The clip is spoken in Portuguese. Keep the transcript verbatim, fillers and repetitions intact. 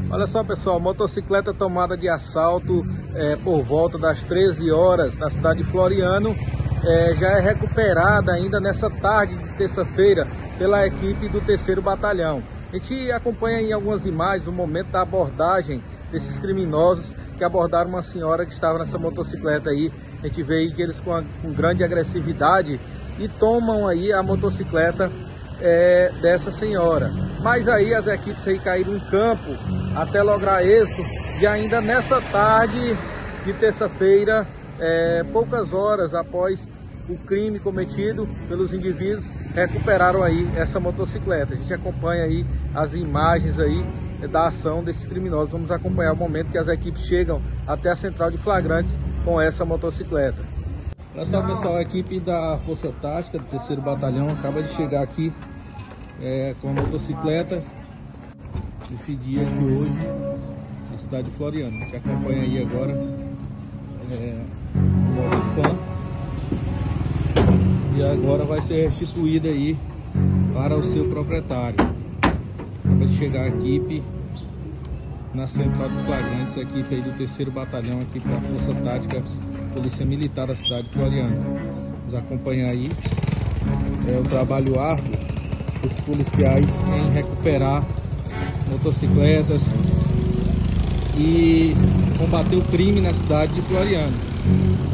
Olha só, pessoal, motocicleta tomada de assalto é, por volta das treze horas na cidade de Floriano, é, já é recuperada ainda nessa tarde de terça-feira pela equipe do terceiro Batalhão. A gente acompanha aí algumas imagens do momento da abordagem desses criminosos que abordaram uma senhora que estava nessa motocicleta aí. A gente vê aí que eles com, a, com grande agressividade e tomam aí a motocicleta é, dessa senhora. Mas aí as equipes aí caíram em campo até lograr êxito e ainda nessa tarde de terça-feira, é, poucas horas após o crime cometido pelos indivíduos, recuperaram aí essa motocicleta. A gente acompanha aí as imagens aí da ação desses criminosos. Vamos acompanhar o momento que as equipes chegam até a central de flagrantes com essa motocicleta. Olha só, pessoal, a equipe da Força Tática do terceiro Batalhão acaba de chegar aqui é, com a motocicleta nesse dia de hoje na cidade de Floriano. A gente acompanha aí agora é, o modo fã. E agora vai ser restituída aí para o seu proprietário. Acaba de chegar a equipe na central de flagrantes, a equipe aí do terceiro Batalhão aqui para a Força Tática Polícia Militar da cidade de Floriano. Vamos acompanhar aí é, o trabalho árduo dos policiais em recuperar motocicletas e combater o crime na cidade de Floriano.